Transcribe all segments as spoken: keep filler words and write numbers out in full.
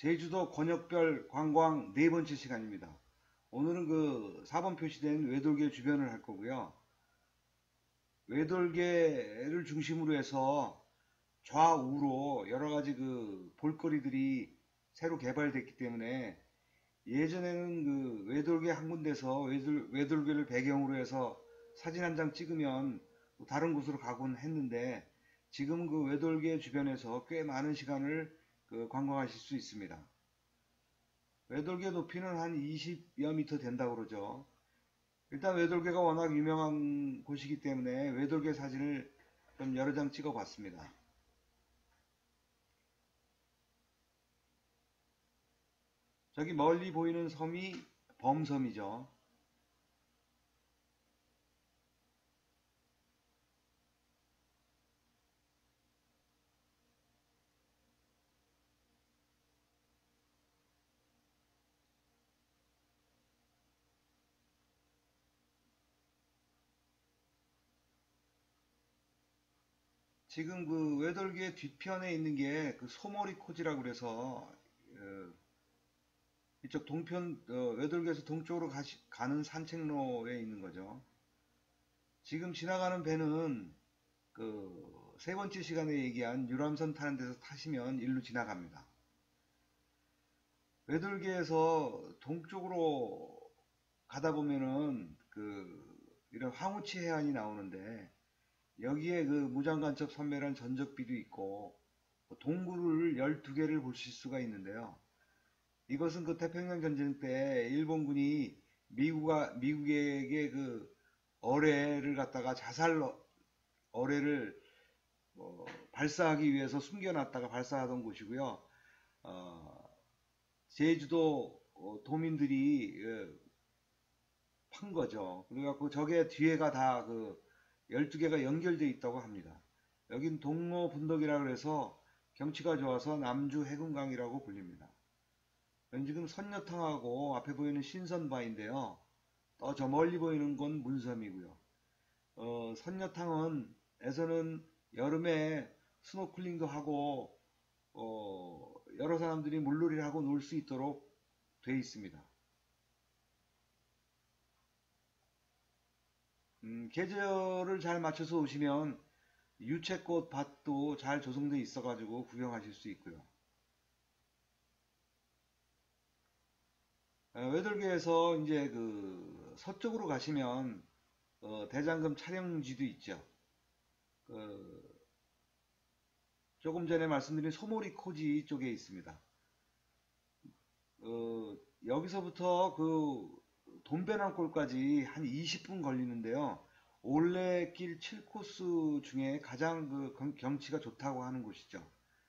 제주도 권역별 관광 네 번째 시간입니다. 오늘은 그 사 번 표시된 외돌개 주변을 할 거고요. 외돌개를 중심으로 해서 좌우로 여러 가지 그 볼거리들이 새로 개발됐기 때문에 예전에는 그 외돌개 한 군데서 외돌, 외돌개를 배경으로 해서 사진 한 장 찍으면 다른 곳으로 가곤 했는데 지금 그 외돌개 주변에서 꽤 많은 시간을 그 관광하실 수 있습니다. 외돌개 높이는 한 이십여 미터 된다고 그러죠. 일단 외돌개가 워낙 유명한 곳이기 때문에 외돌개 사진을 좀 여러 장 찍어 봤습니다. 저기 멀리 보이는 섬이 범섬이죠. 지금 그 외돌개 뒤편에 있는 게 그 소머리 코지라고 그래서 어, 이쪽 동편 어, 외돌개에서 동쪽으로 가시, 가는 산책로에 있는 거죠. 지금 지나가는 배는 그 세 번째 시간에 얘기한 유람선 타는 데서 타시면 일로 지나갑니다. 외돌개에서 동쪽으로 가다 보면은 그 이런 황우치 해안이 나오는데 여기에 그 무장간첩 선멸한 전적비도 있고 동굴을 열두 개를 보실 수가 있는데요. 이것은 그 태평양 전쟁 때 일본군이 미국아, 미국에게 그 어뢰를 갖다가 자살 어뢰를 어, 발사하기 위해서 숨겨놨다가 발사하던 곳이고요. 어, 제주도 어, 도민들이 어, 판 거죠. 그래갖고 저게 뒤에가 다 그 열두 개가 연결되어 있다고 합니다. 여긴 동로 분덕이라 그래서 경치가 좋아서 남주 해금강이라고 불립니다. 여기 지금 선녀탕하고 앞에 보이는 신선바인데요. 또 저 멀리 보이는 건 문섬이고요. 어, 선녀탕은 에서는 여름에 스노클링도 하고 어, 여러 사람들이 물놀이를 하고 놀 수 있도록 되어 있습니다. 음, 계절을 잘 맞춰서 오시면 유채꽃 밭도 잘 조성되어 있어가지고 구경하실 수 있고요. 어, 외돌개에서 이제 그 서쪽으로 가시면 어, 대장금 촬영지도 있죠. 그 조금 전에 말씀드린 소모리 코지 쪽에 있습니다. 어, 여기서부터 그 돈베랑골까지 한 이십 분 걸리는데요. 올레길 칠 코스 중에 가장 그 경치가 좋다고 하는 곳이죠.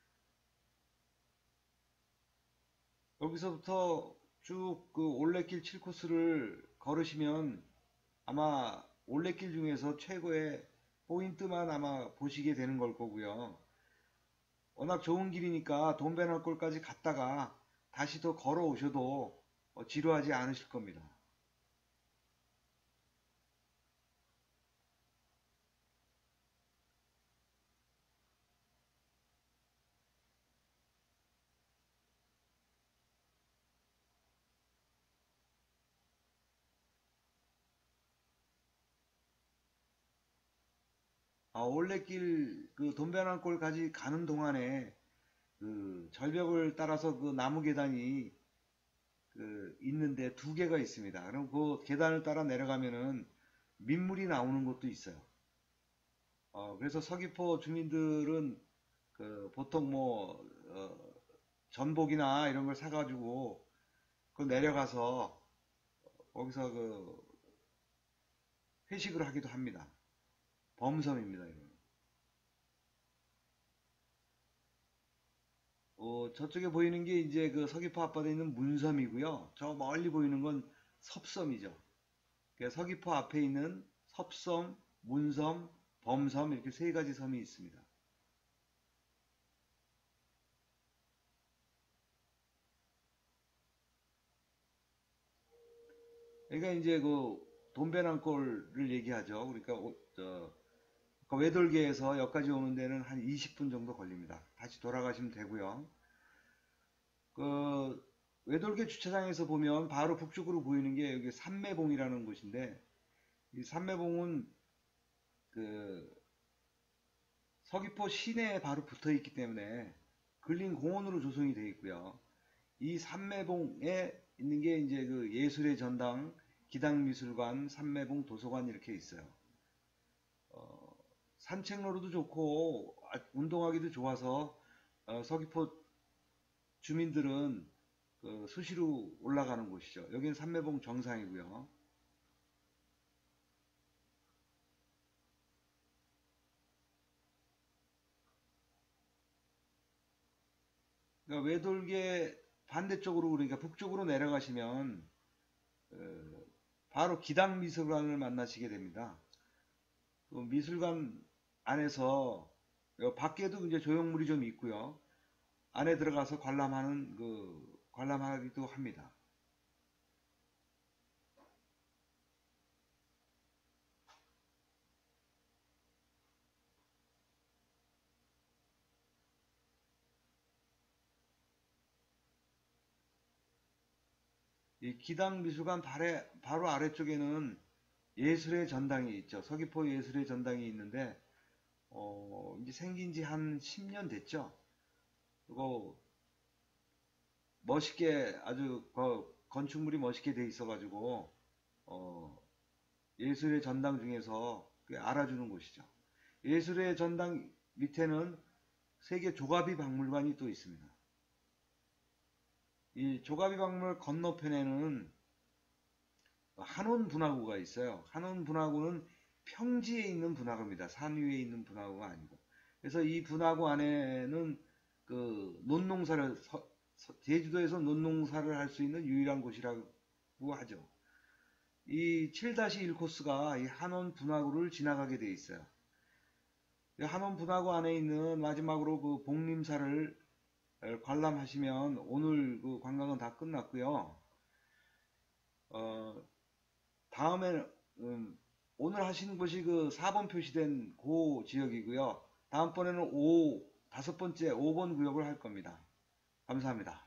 여기서부터 쭉 그 올레길 칠 코스를 걸으시면 아마 올레길 중에서 최고의 포인트만 아마 보시게 되는 걸 거고요. 워낙 좋은 길이니까 돈베랑골까지 갔다가 다시 더 걸어오셔도 어, 지루하지 않으실 겁니다. 아, 올레길 그 돈베랑골까지 가는 동안에 그 절벽을 따라서 그 나무 계단이 그 있는데 두 개가 있습니다. 그럼 그 계단을 따라 내려가면은 민물이 나오는 곳도 있어요. 어, 그래서 서귀포 주민들은 그 보통 뭐 어, 전복이나 이런 걸 사가지고 그 내려가서 거기서 그 회식을 하기도 합니다. 범섬입니다. 이건. 어, 저쪽에 보이는 게 이제 그 서귀포 앞바다에 있는 문섬이고요. 저 멀리 보이는 건 섭섬이죠. 그러니까 서귀포 앞에 있는 섭섬, 문섬, 범섬 이렇게 세 가지 섬이 있습니다. 그러니까 이제 그 돈베랑골을 얘기하죠. 그러니까 오- 저 그 외돌개에서 여기까지 오는 데는 한 이십 분 정도 걸립니다. 다시 돌아가시면 되고요. 그 외돌개 주차장에서 보면 바로 북쪽으로 보이는 게 여기 삼매봉이라는 곳인데, 이 삼매봉은 그 서귀포 시내에 바로 붙어 있기 때문에 근린 공원으로 조성이 되어 있고요. 이 삼매봉에 있는 게 이제 그 예술의 전당, 기당미술관, 삼매봉 도서관 이렇게 있어요. 어, 산책로로도 좋고 아, 운동하기도 좋아서 어, 서귀포 주민들은 그 수시로 올라가는 곳이죠. 여기는 삼매봉 정상이고요. 그러니까 외돌개 반대쪽으로, 그러니까 북쪽으로 내려가시면 어, 바로 기당미술관을 만나시게 됩니다. 그 미술관 안에서 밖에도 이제 조형물이 좀 있고요. 안에 들어가서 관람하는 그 관람하기도 합니다. 이 기당미술관 바래, 바로 아래쪽에는 예술의 전당이 있죠. 서귀포 예술의 전당이 있는데 어, 이제 생긴 지 한 십 년 됐죠. 그거 멋있게 아주 그 건축물이 멋있게 돼 있어가지고 어, 예술의 전당 중에서 꽤 알아주는 곳이죠. 예술의 전당 밑에는 세계 조가비 박물관이 또 있습니다. 이 조가비 박물관 건너편에는 한온 분화구가 있어요. 한온 분화구는 평지에 있는 분화구입니다. 산 위에 있는 분화구가 아니고. 그래서 이 분화구 안에는 그 논농사를 서, 서, 제주도에서 논농사를 할 수 있는 유일한 곳이라고 하죠. 이 칠 일 코스가 이 한온 분화구를 지나가게 돼 있어요. 한원 분화구 안에 있는 마지막으로 그 복림사를 관람하시면 오늘 그 관광은 다 끝났고요. 어, 다음에 음, 오늘 하시는 곳이 그 사 번 표시된 그 지역이고요. 다음번에는 오, 다섯 번째 오 번 구역을 할 겁니다. 감사합니다.